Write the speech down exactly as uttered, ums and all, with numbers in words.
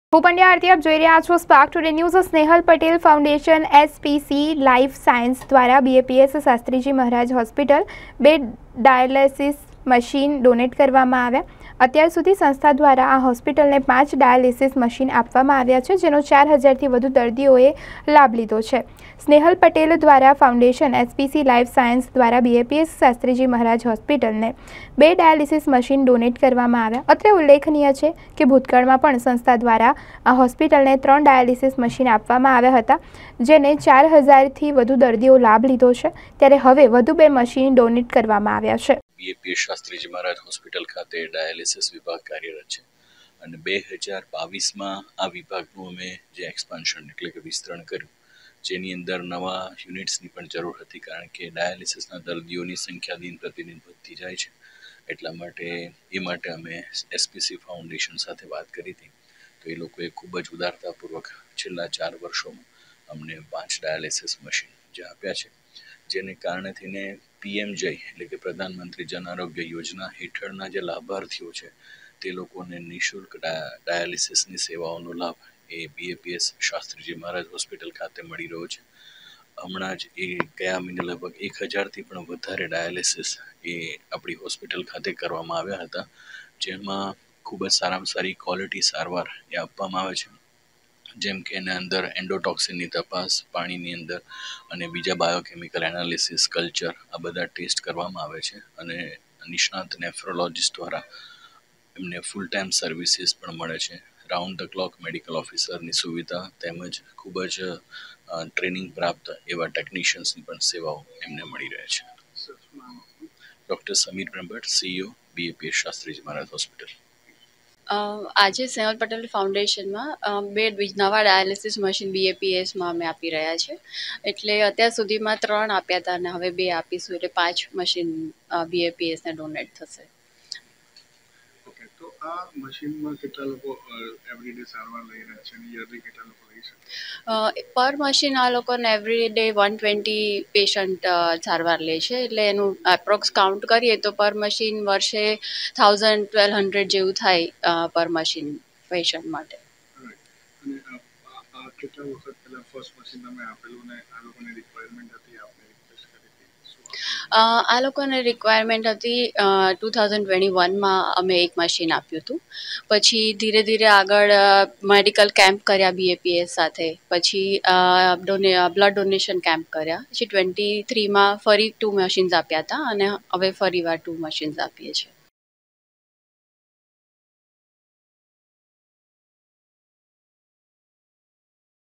હું પંડ્યા આરતી આપ જોઈ રહ્યા છો spark today news. Snehal Patel foundation SPC life science દ્વારા બીએપીએસ શાસ્ત્રીજી મહારાજ હોસ્પિટલ બે ડાયાલિસિસ મશીન ડોનેટ કરવામાં આવ્યા। અત્યાર સુધી સંસ્થા દ્વારા આ હોસ્પિટલને પાંચ ડાયાલિસિસ મશીન આપવામાં આવ્યા છે, જેનો ચાર હજારથી વધુ દર્દીઓએ લાભ લીધો છે। સ્નેહલ પટેલ દ્વારા ફાઉન્ડેશન એસપીસી લાઈફ સાયન્સ દ્વારા બીએપીએસ શાસ્ત્રીજી મહારાજ હોસ્પિટલને બે ડાયાલિસિસ મશીન ડોનેટ કરવામાં આવ્યા। અત્રે ઉલ્લેખનીય છે કે ભૂતકાળમાં પણ સંસ્થા દ્વારા આ હોસ્પિટલને ત્રણ ડાયાલિસિસ મશીન આપવામાં આવ્યા હતા, જેને ચાર હજારથી વધુ દર્દીઓ લાભ લીધો છે। ત્યારે હવે વધુ બે મશીન ડોનેટ કરવામાં આવ્યા છે। બીએપીએસ શાસ્ત્રીજી મહારાજ હોસ્પિટલ ખાતે ડાયાલિસિસ વિભાગ કાર્યરત છે અને બે હજાર બાવીસમાં આ વિભાગનું અમે જે એક્સપાન્શન એટલે કે વિસ્તરણ કર્યું, જેની અંદર નવા યુનિટ્સની પણ જરૂર હતી, કારણ કે ડાયાલિસિસના દર્દીઓની સંખ્યા દિન પ્રતિદિન વધતી જાય છે। એટલા માટે એ માટે અમે એસપીસી ફાઉન્ડેશન સાથે વાત કરી હતી, તો એ લોકોએ ખૂબ જ ઉદારતાપૂર્વક છેલ્લા ચાર વર્ષોમાં અમને પાંચ ડાયાલિસિસ મશીન જે આપ્યા છે, જેને કારણે થઈને પીએમ જય એટલે કે પ્રધાનમંત્રી જન આરોગ્ય યોજના હેઠળના જે લાભાર્થીઓ છે તે લોકોને નિઃશુલ્ક ડાયાલિસિસની સેવાઓનો લાભ એ બીએપીએસ શાસ્ત્રીજી મહારાજ હોસ્પિટલ ખાતે મળી રહ્યો છે। હમણાં જ એ ગયા મહિને લગભગ એક હજારથી પણ વધારે ડાયાલિસિસ એ આપણી હોસ્પિટલ ખાતે કરવામાં આવ્યા હતા, જેમાં ખૂબ જ સારામાં સારી ક્વોલિટી સારવાર એ આપવામાં આવે છે, જેમ કે એના અંદર એન્ડોટોક્સિનની તપાસ પાણીની અંદર અને બીજા બાયોકેમિકલ એનાલિસિસ, કલ્ચર આ બધા ટેસ્ટ કરવામાં આવે છે અને નિષ્ણાત નેફ્રોલોજીસ્ટ દ્વારા એમને ફૂલ ટાઈમ સર્વિસીસ પણ મળે છે। રાઉન્ડ ધ ક્લોક મેડિકલ ઓફિસરની સુવિધા તેમજ ખૂબ જ ટ્રેનિંગ પ્રાપ્ત એવા ટેકનિશિયન્સની પણ સેવાઓ એમને મળી રહે છે। Doctor Sameer Brahmbhatt, CEO, BAPS Shastriji Maharaj hospital. આજે સ્નેહલ પટેલ ફાઉન્ડેશનમાં બે નવા ડાયાલિસિસ મશીન બીએપીએસમાં અમે આપી રહ્યા છે। એટલે અત્યાર સુધીમાં ત્રણ આપ્યા હતા અને હવે બે આપીશું, એટલે પાંચ મશીન બીએપીએસને ડોનેટ થશે। ઓકે, તો આ મશીનમાં કેટલા લોકો એવરીડે સારવાર લઈ રહ્યા છે અને યરલી કેટલા લોકો લઈ શકે? પર મશીન આ લોકોને every day one twenty patient સારવાર લે છે, એટલે એનું એપ્રોક્સ કાઉન્ટ કરીએ તો પર મશીન વર્ષે થાઉઝન્ડ ટ્વેલ્વ હંડ્રેડ જેવું થાય પર મશીન પેશન્ટ માટે। અને આ કેટલા વખત પહેલા ફર્સ્ટ મશીન તમે આપેલું ને આ લોકોની રિક્વાયરમેન્ટ હતી, આપને રિક્વેસ્ટ કરી હતી? આ લોકોને રિક્વાયરમેન્ટ હતી ટુ થાઉઝન્ડ ટ્વેન્ટી વનમાં અમે એક મશીન આપ્યું હતું, પછી ધીરે ધીરે આગળ મેડિકલ કેમ્પ કર્યા બીએપીએસ સાથે, પછી ડોને બ્લડ ડોનેશન કેમ્પ કર્યા, પછી ટ્વેન્ટી થ્રીમાં ફરી ટુ મશીન્સ આપ્યા હતા અને હવે ફરી વાર ટુ મશીન્સ આપીએ છીએ।